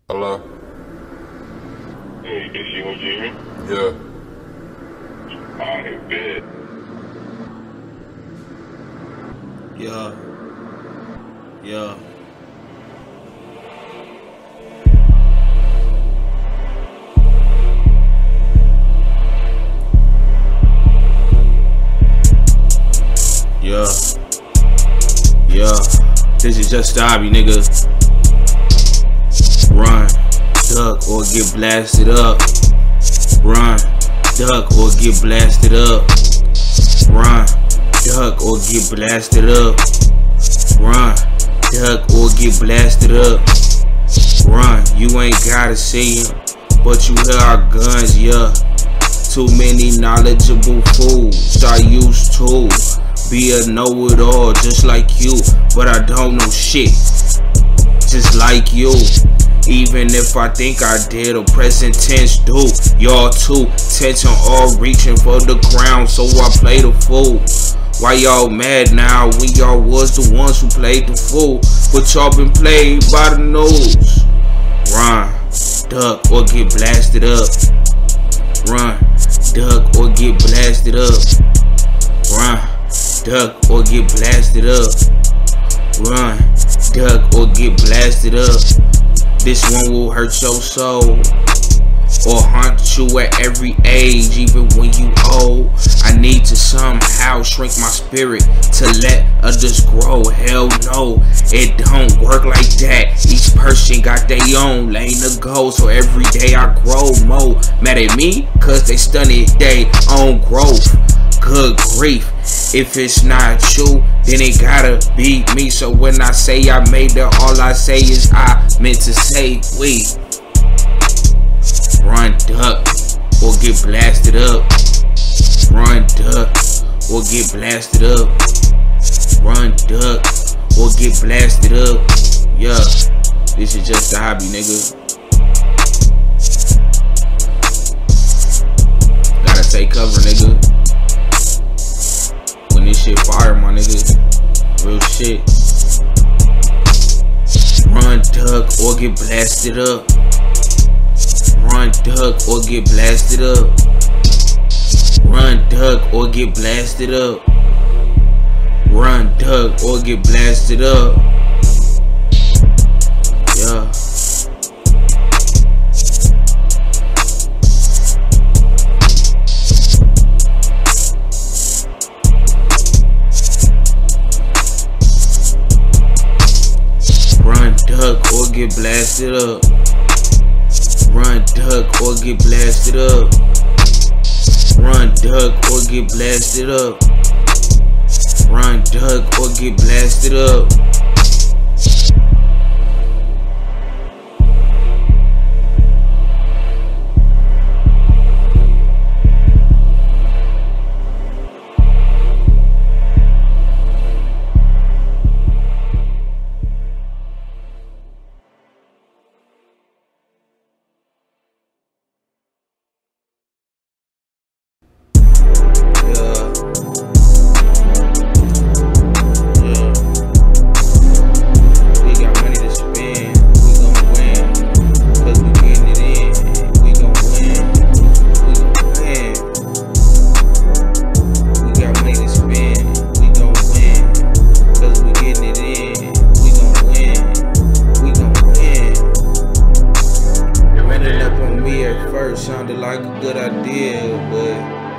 Hello? Hey, this you and Jimmy? Yeah. Alright, bet. Yeah. Yeah. Yeah. Yeah. This is just a hobby, nigga. Run, duck, or get blasted up. Run, duck, or get blasted up. Run, duck, or get blasted up. Run, duck, or get blasted up. Run, you ain't gotta see him, but you hear our guns, yeah. Too many knowledgeable fools I used to be a know-it-all just like you, but I don't know shit just like you. Even if I think I did, a present tense do. Y'all too tense on all reaching for the crown, so I play the fool. Why y'all mad now when y'all was the ones who played the fool? But y'all been played by the news. Run, duck, or get blasted up. Run, duck, or get blasted up. Run, duck, or get blasted up. Run, duck, or get blasted up. This one will hurt your soul or haunt you at every age, even when you old. I need to somehow shrink my spirit to let others grow. Hell no, it don't work like that. Each person got their own lane to go, so every day I grow more. Mad at me, cause they stunted their own growth. Good grief, if it's not you, then it gotta be me. So when I say I made it, all I say is I meant to say we. Run, duck, or get blasted up. Run, duck, or get blasted up. Run, duck, or get blasted up. Yeah, this is just a hobby, nigga. Gotta take cover, nigga. When this shit fire, my nigga. Real shit. Run, duck, or get blasted up. Run, duck, or get blasted up. Run, duck, or get blasted up. Run, duck, or get blasted up. Yeah. Run, duck, or get blasted up. Run, duck, or get blasted up. Run, duck, or get blasted up. Run, duck, or get blasted up. Sounded like a good idea, but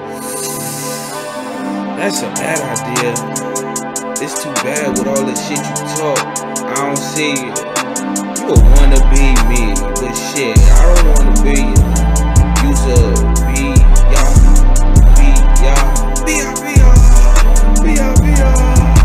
that's a bad idea. It's too bad with all the shit you talk. I don't see it. You would wanna be me, but shit, I don't wanna be you. You's a be y'all, be y'all, be y'all.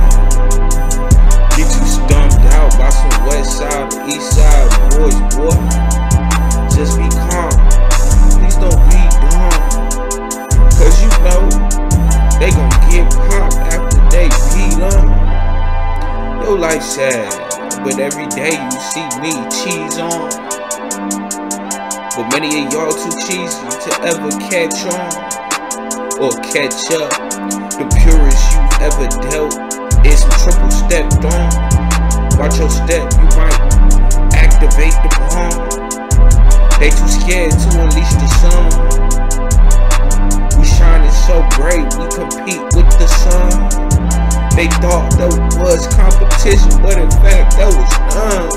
Get you stumped out by some west side, east side boys, boy. Just be calm. Please don't be dumb, cause you know they gon' get popped after they beat them. Your life sad, but every day you see me cheese on. But many of y'all too cheesy to ever catch on or catch up. The purest you've ever dealt is some triple stepped on. Watch your step, you might activate the bomb. scared to unleash the sun. We shining so bright, we compete with the sun. They thought that was competition, but in fact, that was none.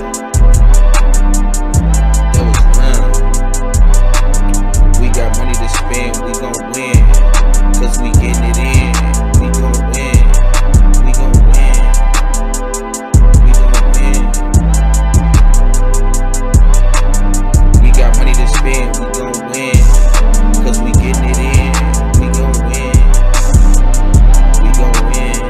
That was none. We got money to spend, we gon' win. Cause we getting it in, we gon' win. We gon' win. We gon' win. We got money to spend, we gon' win. Cause we getting it in, we gon' win. We gon' win.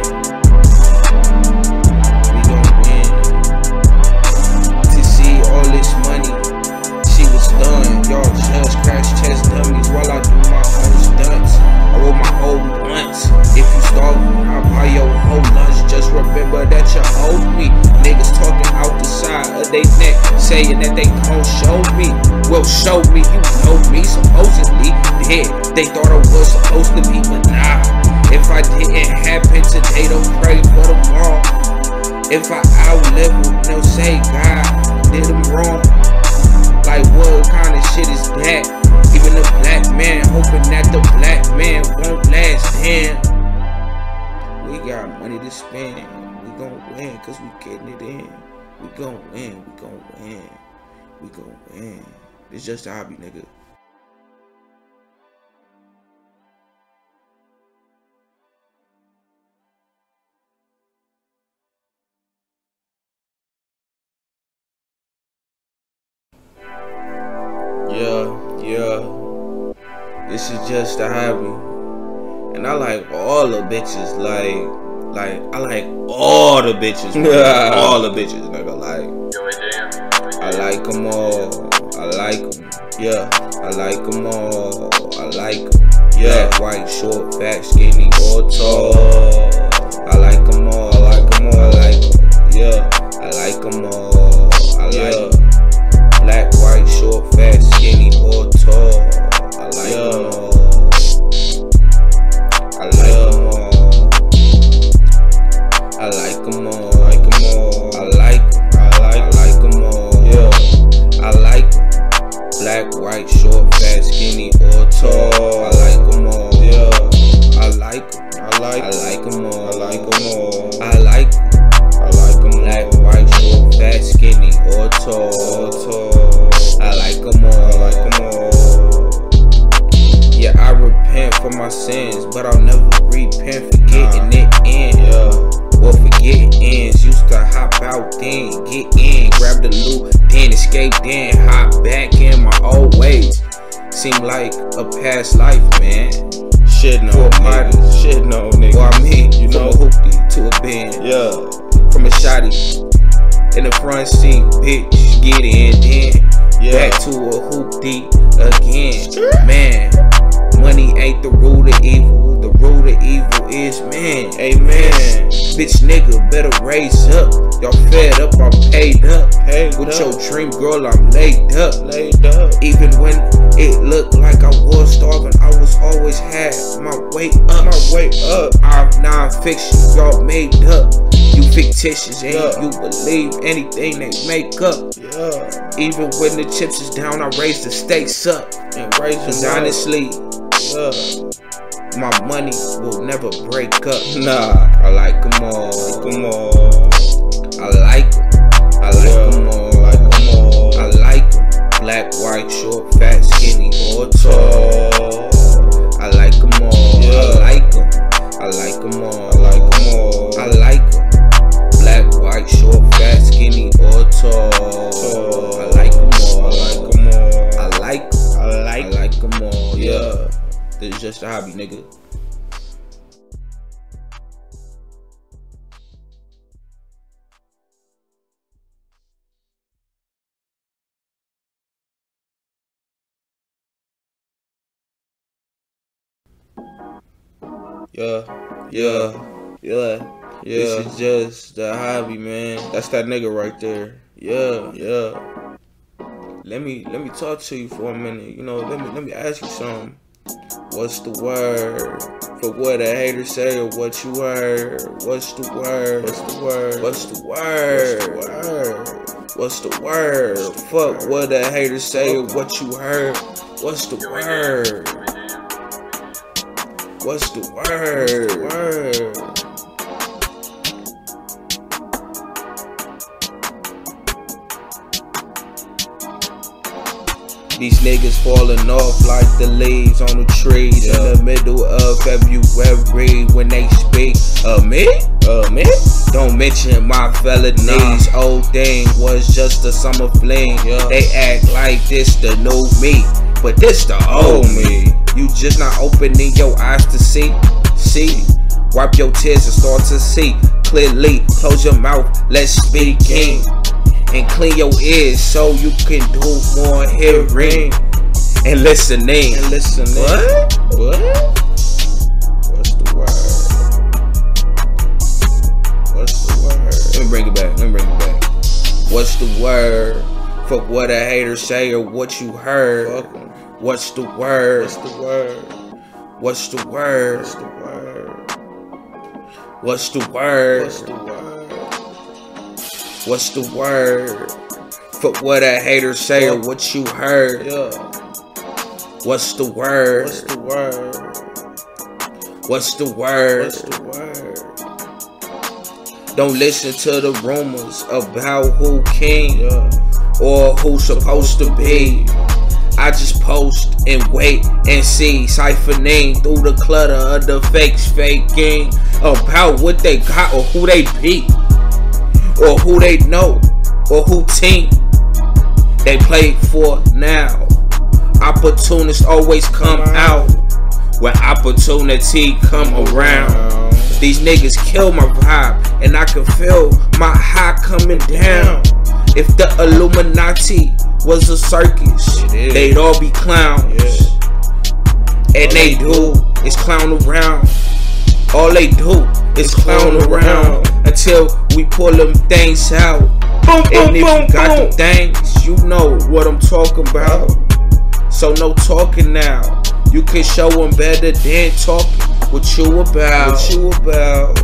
We gon' win. To see all this money, she was stunned. Y'all just crash test dummies while I do my own stunts. I roll my own blunts. If you starving, I'll buy your whole lunch. Just remember that you owe me. Niggas talking out the side of they neck, saying that they gon' show me. Well, show me, you know me, supposedly dead. They thought I was supposed to be, but nah. If I didn't happen today, don't pray for tomorrow. If I outlive them, they'll say God did them wrong. Like what kind of shit is that? Even the black man hoping that the black man won't last. Damn. We got money to spend. We gon' win cause we getting it in. We gon' win. We gon' win. We gon' win. It's just a hobby, nigga. Yeah. This is just a hobby. And I like all the bitches, like I like all the bitches, all the bitches, nigga, like, I like them all, I like them, yeah, I like them all, I like them, yeah, black, white, short, fat, skinny, or tall, I like them all, I like them all, I like them, yeah, I like them all, I like them, black, white, short, fat, skinny, or tall, I like them all. I like them all. I like them all. I like them all. I like them all. Yeah. I like them. Black, white, short, fat, skinny, or tall. I like them all. Yeah. I like them. I like them all. I like them all. I like them. I like them. Black, white, short, fat, skinny, or tall. I like them all. I like them all. Yeah, I repent for my sins, but I'll never repent for getting it in. Yeah. Well, forgetting ends. Used to hop out, then get in, grab the loot, then escape, then hop back in my old ways. Seem like a past life, man. Shit no, nigga. Shit no, nigga. Well, I mean, you know, from a hoopty to a band. Yeah. From a shotty in the front seat, bitch, get in, then back to a hoopty again. Man. Money ain't the root of evil. The root of evil is man. Amen. Bitch nigga better raise up. Y'all fed up, I'm paid up. With your dream girl, I'm laid up. Even when it looked like I was starving, I was always had my weight up. I'm non-fiction, y'all made up. You fictitious and you believe anything they make up. Even when the chips is down, I raise the stakes up. Cause honestly, my money will never break up. Nah, I like them all. I like them. I like them all. I like them. Black, white, short, fat, skinny, or tall. I like them all. I like them. I like them all. I like them. Black, white, short, fat, skinny, or tall. I like them all. I like them all. Yeah. This is just a hobby, nigga. Yeah. This is just a hobby, man. That's that nigga right there. Yeah. Let me talk to you for a minute. You know, let me ask you something. What's the word for what a hater say or what you heard? What's the word? What's the word? Fuck what the haters say or what you heard. What's the word? What's the word? These niggas falling off like the leaves on the trees in the middle of February when they speak. Me? Don't mention my felonies. Old thing was just a summer fling. They act like this the new me, but this the old me. You just not opening your eyes to see. Wipe your tears and start to see clearly. Close your mouth, let's speak in. And clean your ears so you can do more hearing and listening. What? What's the word? What's the word? Let me bring it back. What's the word? Fuck what a hater say or what you heard. What's the word? What's the word? What's the word? What's the word? Fuck what a hater say or what you heard. What's the word? What's the word? Don't listen to the rumors about who king or who's supposed to be. I just post and wait and see, siphoning through the clutter of the fakes faking about what they got or who they be, or who they know, or who team they play for now. Opportunists always come out when opportunity come around. These niggas kill my vibe, and I can feel my high coming down. If the Illuminati was a circus, they'd all be clowns. And they do is clown around. All they do is clown around until we pull them things out. And if you got them things, you know what I'm talking about. So no talking now. You can show them better than talking. What you about?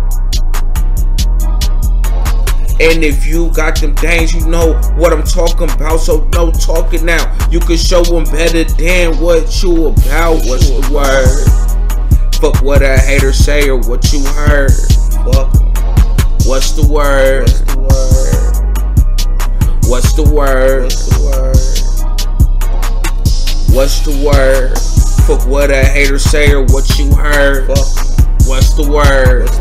And if you got them things, you know what I'm talking about. So no talking now. You can show them better than what you about. What's the word? Fuck what a hater say or what you heard. Fuck 'em. What's the word? What's the word? What's the word? Fuck what a hater say or what you heard. What's the word?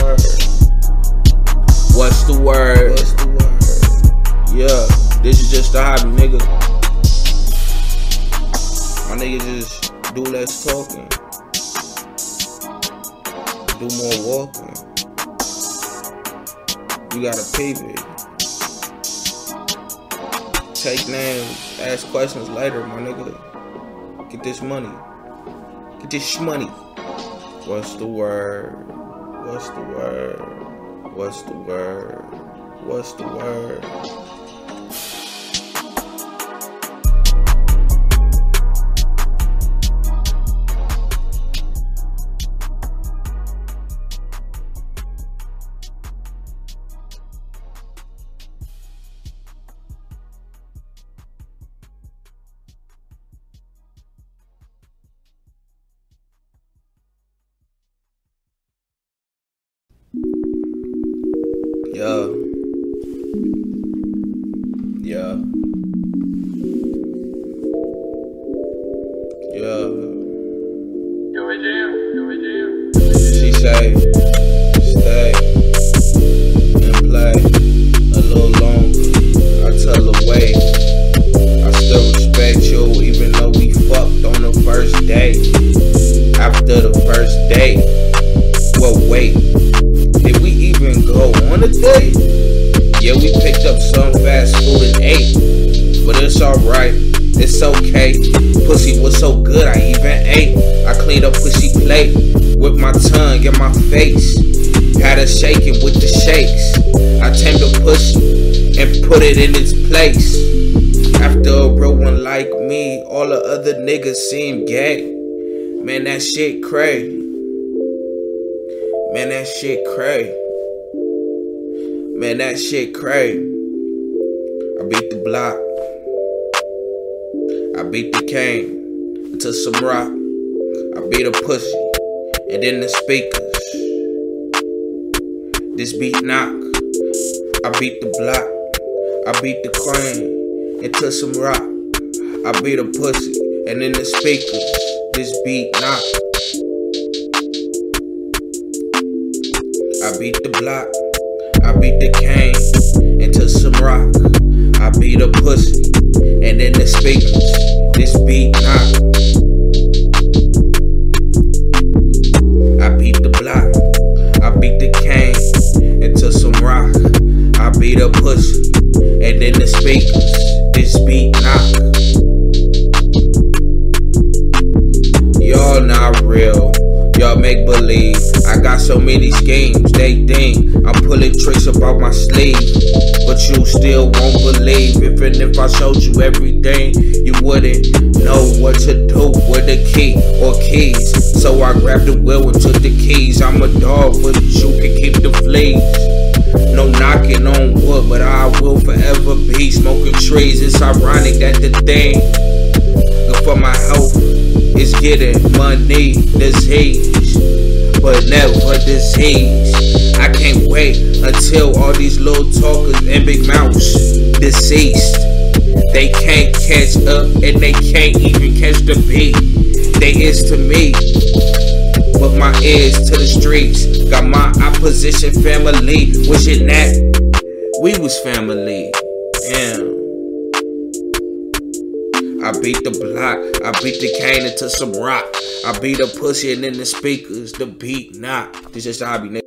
What's the word? Yeah, this is just a hobby, nigga. My nigga just do less talking, do more walking. You gotta peep it. Take names, ask questions later, my nigga. Get this money. Get this shmoney. What's the word? What's the word? What's the word? What's the word? Yeah. She say, stay and play a little longer. I tell her wait. I still respect you even though we fucked on the first date. After the first date, well wait, did we even go on a date? Yeah, we picked up some fast food and ate, but it's alright, it's okay. Pussy was so good I even ate. I cleaned up pussy plate with my tongue and my face. Had her shaking with the shakes. I tamed the pussy and put it in its place. After a real one like me, all the other niggas seem gay. Man, that shit cray. Man, that shit cray. Man, that shit cray. beat the block. I beat the cane into some rock. I beat a pussy and then the speakers. This beat knock. I beat the block. I beat the crane into some rock. I beat a pussy and then the speakers. This beat knock. I beat the block. I beat the cane into some rock. I beat a pussy and then the speakers. This beat knock. I beat the block. I beat the cane into some rock. I beat a pussy and then the speakers. This beat knock. Y'all not real. Y'all make believe. I got so many schemes, they think I'm pulling tricks up out my sleeve. But you still won't believe. Even if I showed you everything, you wouldn't know what to do with the key or keys. So I grabbed the wheel and took the keys. I'm a dog, but you can keep the fleas. No knocking on wood, but I will forever be smoking trees. It's ironic that the thing good for my health is getting money, disease, but never disease. I can't wait until all these little talkers and big mouths deceased. They can't catch up and they can't even catch the beat. They is to me, but my ears to the streets. Got my opposition family wishing that we was family. Damn. I beat the block, I beat the cane into some rock. I beat a pussy and then the speakers, the beat knock. This is how I be.